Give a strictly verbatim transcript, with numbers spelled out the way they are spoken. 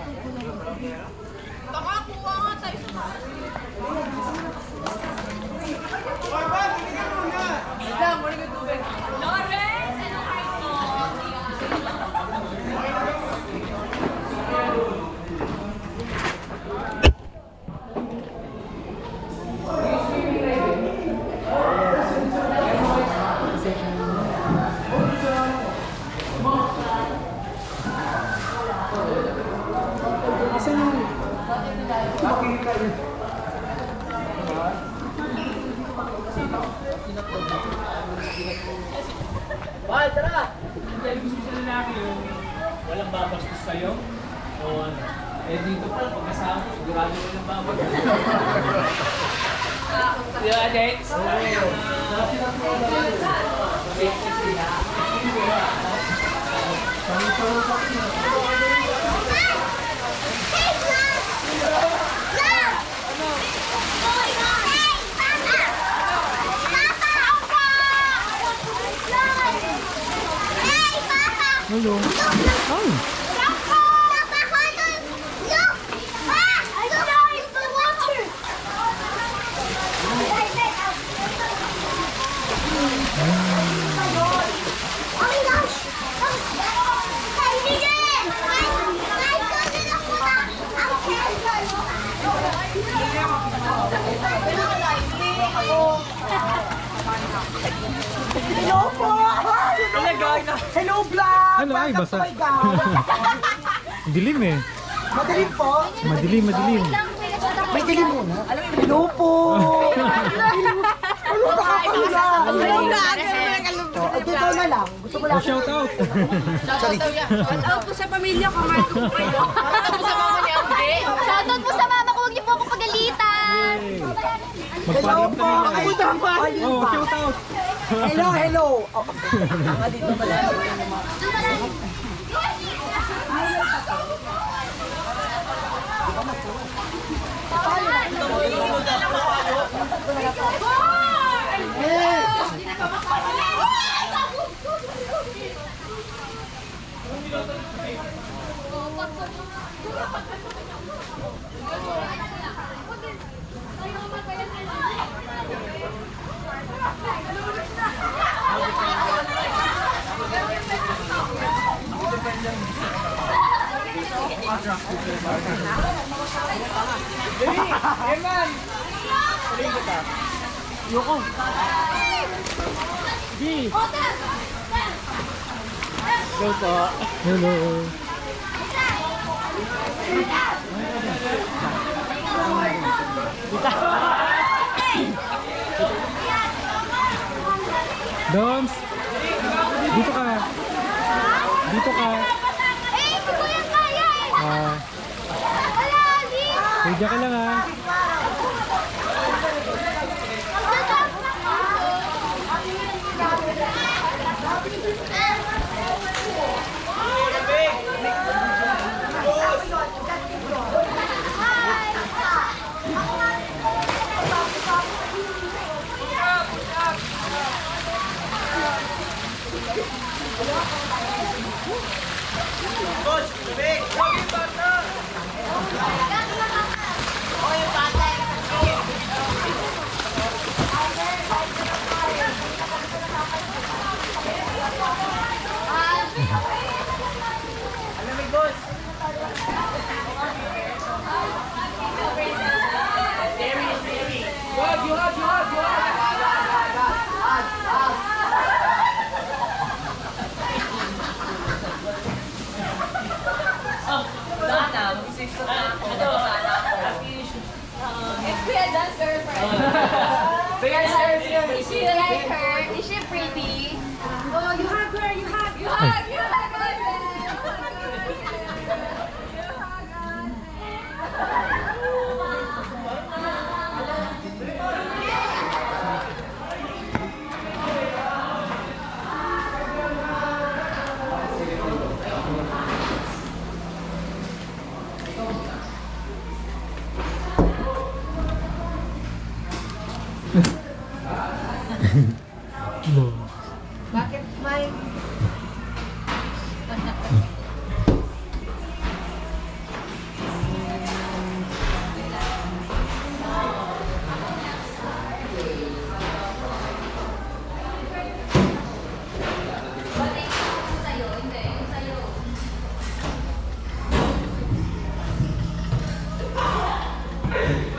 Baka kuha nga tayo sa mga. Hoy, ba? Tingnan mo na! Ito, muli ko tubig. Lawrence, ano kayo po? Asan yung... Makikita yun. Bye, tara! Dahil gusto sa lalaki yung walang babastos sa'yo o ano. Eh dito pa, pagkasama mo, sigurado walang babastos. Di ba, Dex? Oo. Hello. Ay. Hello po! Hello, vlog! Ano ay, basa. Welcome to my gown. Dilim eh. Madilim po. Madilim, madilim. May dilim muna. Hello po! Ano nakakahula? Hello, vlog! Oh, dito na lang. Gusto ko lang. Oh, shout out. Shoutout po sa pamilya ko, Marco po kayo. Shoutout po sa mama ni Ambe. Shoutout po sa mama ko, huwag niyo po ako pagalitan. Hello Magpaalam po! na Ay, tama! Oh, shout out. Hello, hello! Oh, tama dito pala. Eman! Saling kita. Yoko. Di. Go po. Hello. Doms. Dito ka. Dito ka. Eh, hindi ko yan kaya eh. Ah, Wala, di. pwede ka lang ah. Boss, big! Huwag yung bata! Alamig, boss! Yuhag, yuhag, yuhag, yuhag! It's Kuya Dan's girlfriend. Sige, sige, sige! Is she like her? Is she pretty? Oh, you hug her, you hug, you hug, you hug her. Bakit may... Ano?